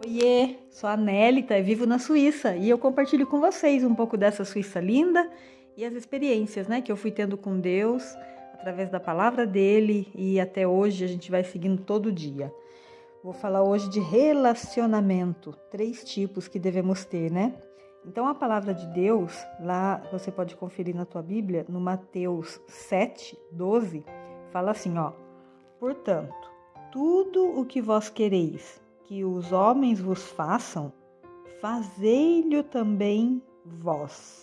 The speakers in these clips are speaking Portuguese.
Oiê, sou a Nélita e vivo na Suíça e eu compartilho com vocês um pouco dessa Suíça linda e as experiências, que eu fui tendo com Deus através da palavra dele e até hoje a gente vai seguindo todo dia. Vou falar hoje de relacionamento, 3 tipos que devemos ter, Então a palavra de Deus, lá você pode conferir na tua Bíblia, no Mateus 7:12, fala assim, portanto, tudo o que vós quereis que os homens vos façam, fazei-lhe também vós.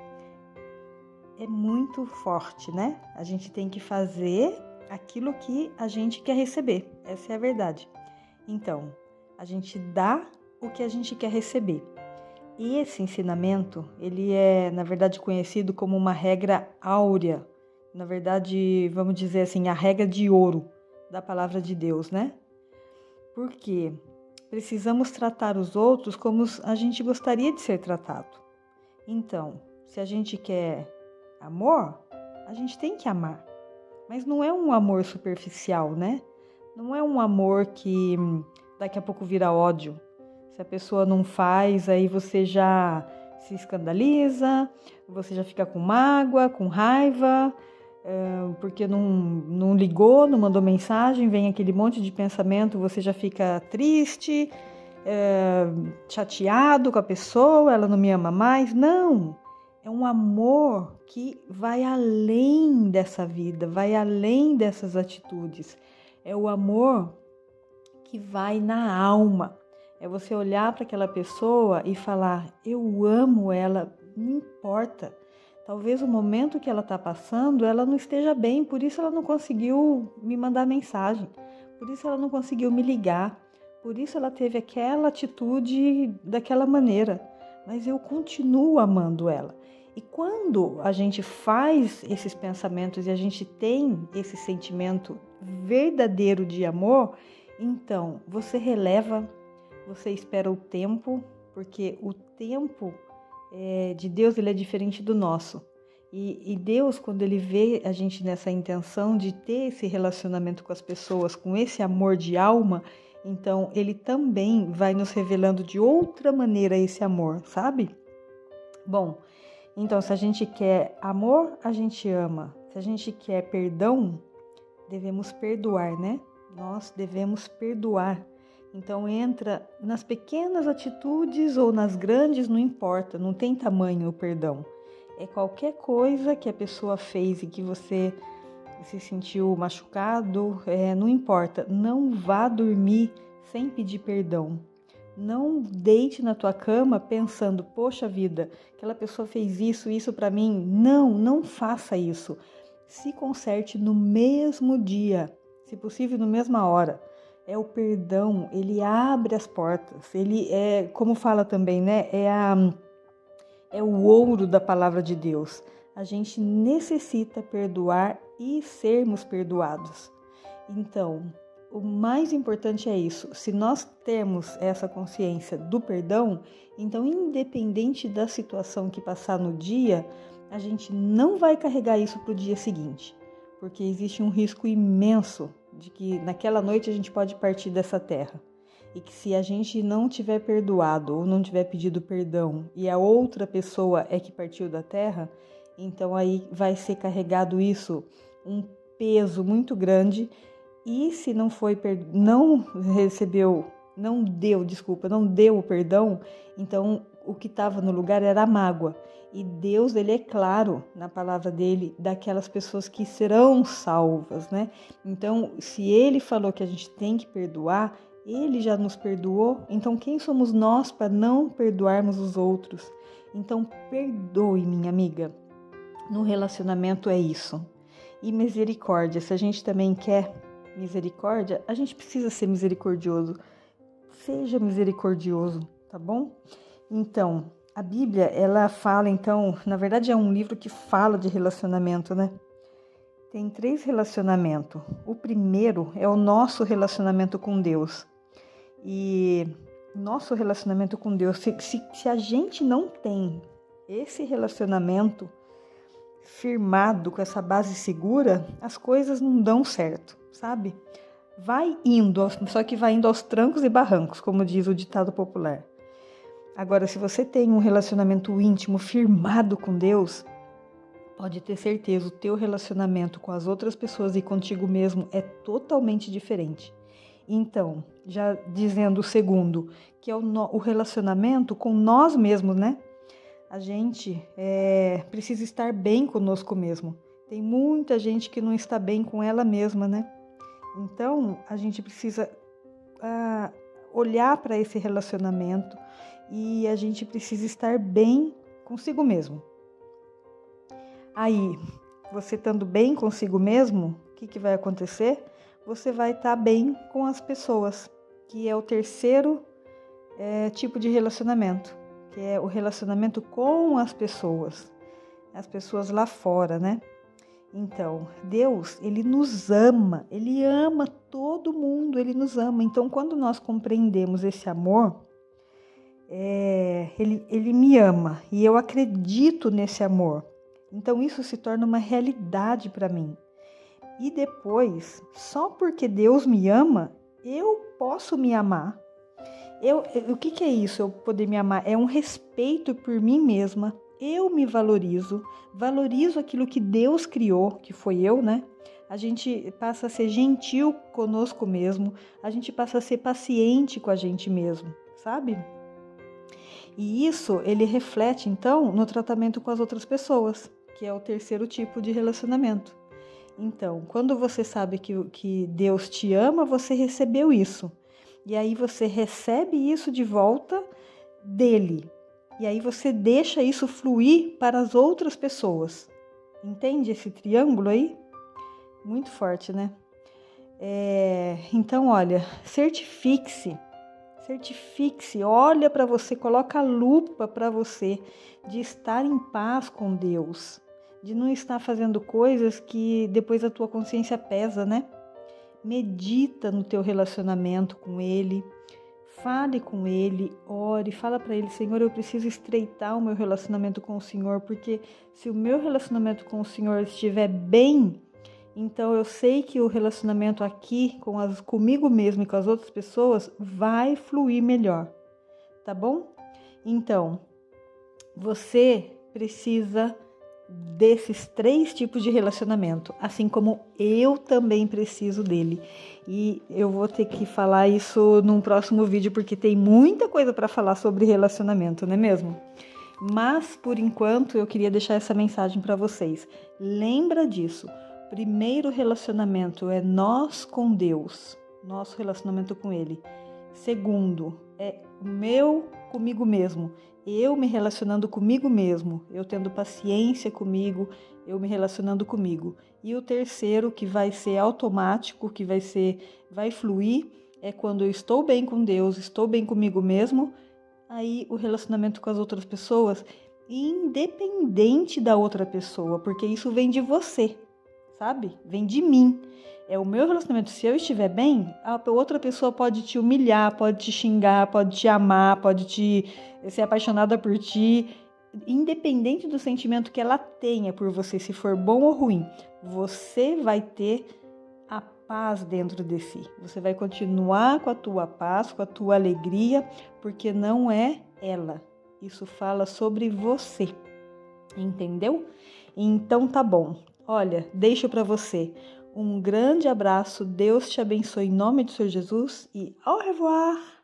É muito forte, A gente tem que fazer aquilo que a gente quer receber. Essa é a verdade. Então, a gente dá o que a gente quer receber. E esse ensinamento, ele é, na verdade, conhecido como uma regra áurea. Na verdade, vamos dizer assim, a regra de ouro da palavra de Deus, Porque precisamos tratar os outros como a gente gostaria de ser tratado. Então, se a gente quer amor, a gente tem que amar. Mas não é um amor superficial, Não é um amor que daqui a pouco vira ódio. Se a pessoa não faz, aí você já se escandaliza, você já fica com mágoa, com raiva, porque não ligou, não mandou mensagem, vem aquele monte de pensamento, você já fica triste, chateado com a pessoa, ela não me ama mais. Não, é um amor que vai além dessa vida, vai além dessas atitudes. É o amor que vai na alma. É você olhar para aquela pessoa e falar, eu amo ela, não importa. Talvez o momento que ela está passando, ela não esteja bem, por isso ela não conseguiu me mandar mensagem, por isso ela não conseguiu me ligar, por isso ela teve aquela atitude daquela maneira, mas eu continuo amando ela. E quando a gente faz esses pensamentos e a gente tem esse sentimento verdadeiro de amor, então você releva, você espera o tempo, porque o tempo de Deus ele é diferente do nosso. E Deus, quando ele vê a gente nessa intenção de ter esse relacionamento com as pessoas, com esse amor de alma, então ele também vai nos revelando de outra maneira esse amor, sabe? Bom, então se a gente quer amor, a gente ama. Se a gente quer perdão, devemos perdoar, Nós devemos perdoar. Então entra nas pequenas atitudes ou nas grandes, não importa, não tem tamanho o perdão. É qualquer coisa que a pessoa fez e que você se sentiu machucado, não importa. Não vá dormir sem pedir perdão. Não deite na tua cama pensando, poxa vida, aquela pessoa fez isso para mim. Não faça isso. Se conserte no mesmo dia, se possível, na mesma hora. É o perdão, ele abre as portas, ele é, como fala também, é o ouro da palavra de Deus. A gente necessita perdoar e sermos perdoados. Então, o mais importante é isso. Se nós temos essa consciência do perdão, então, independente da situação que passar no dia, a gente não vai carregar isso para o dia seguinte, porque existe um risco imenso de que naquela noite a gente pode partir dessa terra. E que se a gente não tiver perdoado ou não tiver pedido perdão e a outra pessoa é que partiu da terra, então aí vai ser carregado isso, um peso muito grande. E se não deu o perdão, então o que estava no lugar era a mágoa. E Deus, ele é claro na palavra dele, daquelas pessoas que serão salvas, Então, se ele falou que a gente tem que perdoar, ele já nos perdoou, então quem somos nós para não perdoarmos os outros? Então, perdoe, minha amiga. No relacionamento é isso. E misericórdia, se a gente também quer misericórdia, a gente precisa ser misericordioso. Seja misericordioso, tá bom? Então, a Bíblia, ela fala, na verdade é um livro que fala de relacionamento, Tem 3 relacionamentos. O primeiro é o nosso relacionamento com Deus. E nosso relacionamento com Deus, se a gente não tem esse relacionamento firmado, com essa base segura, as coisas não dão certo, sabe? vai indo, só que vai indo aos trancos e barrancos, como diz o ditado popular. Agora, se você tem um relacionamento íntimo, firmado com Deus, pode ter certeza, o teu relacionamento com as outras pessoas e contigo mesmo é totalmente diferente. Então, já dizendo o segundo, que é o relacionamento com nós mesmos, né? A gente precisa estar bem conosco mesmo. Tem muita gente que não está bem com ela mesma, né? Então, a gente precisa olhar para esse relacionamento e a gente precisa estar bem consigo mesmo. Aí, você estando bem consigo mesmo, o que vai acontecer? Você vai estar bem com as pessoas, que é o terceiro tipo de relacionamento, que é o relacionamento com as pessoas lá fora, né? Então, Deus, Ele nos ama, Ele ama todo mundo, Ele nos ama. Então, quando nós compreendemos esse amor, ele me ama e eu acredito nesse amor. Então, isso se torna uma realidade para mim. E depois, só porque Deus me ama, eu posso me amar. O que é isso, eu poder me amar? É um respeito por mim mesma. Eu me valorizo aquilo que Deus criou, que foi eu, né? A gente passa a ser gentil conosco mesmo, a gente passa a ser paciente com a gente mesmo, sabe? E isso, ele reflete, então, no tratamento com as outras pessoas, que é o terceiro tipo de relacionamento. Então, quando você sabe que Deus te ama, você recebeu isso. E aí você recebe isso de volta dele. E aí você deixa isso fluir para as outras pessoas. Entende esse triângulo aí? Muito forte, né? Então, olha, certifique-se, olha para você, coloca a lupa para você de estar em paz com Deus, de não estar fazendo coisas que depois a tua consciência pesa, né? Medita no teu relacionamento com Ele, fale com Ele, ore, fala para Ele, Senhor, eu preciso estreitar o meu relacionamento com o Senhor, porque se o meu relacionamento com o Senhor estiver bem, então eu sei que o relacionamento aqui comigo mesmo e com as outras pessoas vai fluir melhor, tá bom? Então, você precisa desses 3 tipos de relacionamento, assim como eu também preciso dele. E eu vou ter que falar isso num próximo vídeo, porque tem muita coisa para falar sobre relacionamento, não é mesmo? Mas, por enquanto, eu queria deixar essa mensagem para vocês. Lembra disso. Primeiro relacionamento é nós com Deus, nosso relacionamento com Ele. Segundo, é o meu comigo mesmo, eu me relacionando comigo mesmo, eu tendo paciência comigo, eu me relacionando comigo. E o terceiro, que vai ser automático, que vai fluir, é quando eu estou bem com Deus, estou bem comigo mesmo, aí o relacionamento com as outras pessoas, independente da outra pessoa, porque isso vem de você. Sabe? Vem de mim. É o meu relacionamento. Se eu estiver bem, a outra pessoa pode te humilhar, pode te xingar, pode te amar, pode ser apaixonada por ti. Independente do sentimento que ela tenha por você, se for bom ou ruim, você vai ter a paz dentro de si. Você vai continuar com a tua paz, com a tua alegria, porque não é ela. Isso fala sobre você. Entendeu? Então tá bom. Olha, deixo para você um grande abraço, Deus te abençoe em nome do Senhor Jesus e au revoir!